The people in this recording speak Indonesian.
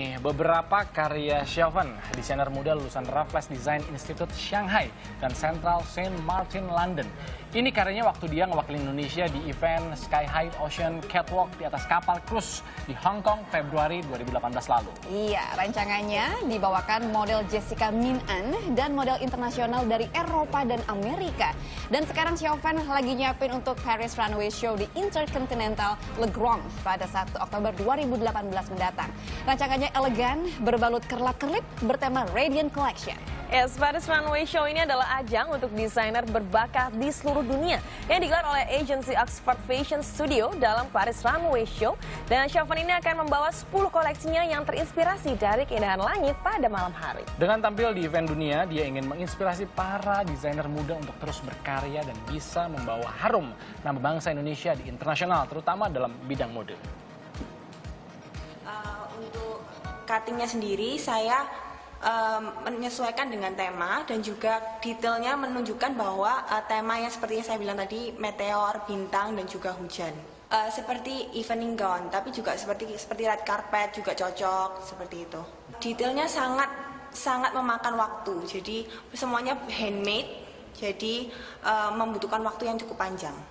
Beberapa karya Xiaofen, desainer muda lulusan Raffles Design Institute Shanghai dan Central Saint Martin London. Ini karyanya waktu dia ngewakili Indonesia di event Sky High Ocean Catwalk di atas kapal cruise di Hong Kong Februari 2018 lalu. Iya, rancangannya dibawakan model Jessica Min An dan model internasional dari Eropa dan Amerika. Dan sekarang Xiaofen lagi nyiapin untuk Paris Runway Show di Intercontinental Le Grand pada 1 Oktober 2018 mendatang. Rancangannya elegan, berbalut kerlap-kerlip bertema Radiant Collection. Yes, Paris Runway Show ini adalah ajang untuk desainer berbakat di seluruh dunia yang digelar oleh agensi Oxford Fashion Studio dalam Paris Runway Show. Dan Xiaofen ini akan membawa 10 koleksinya yang terinspirasi dari keindahan langit pada malam hari. Dengan tampil di event dunia, dia ingin menginspirasi para desainer muda untuk terus berkarya dan bisa membawa harum nama bangsa Indonesia di internasional, terutama dalam bidang mode. Untuk cuttingnya sendiri, saya menyesuaikan dengan tema dan juga detailnya menunjukkan bahwa tema yang seperti yang saya bilang tadi, meteor, bintang, dan juga hujan. Seperti evening gown, tapi juga seperti red carpet juga cocok, seperti itu. Detailnya sangat memakan waktu, jadi semuanya handmade, jadi membutuhkan waktu yang cukup panjang.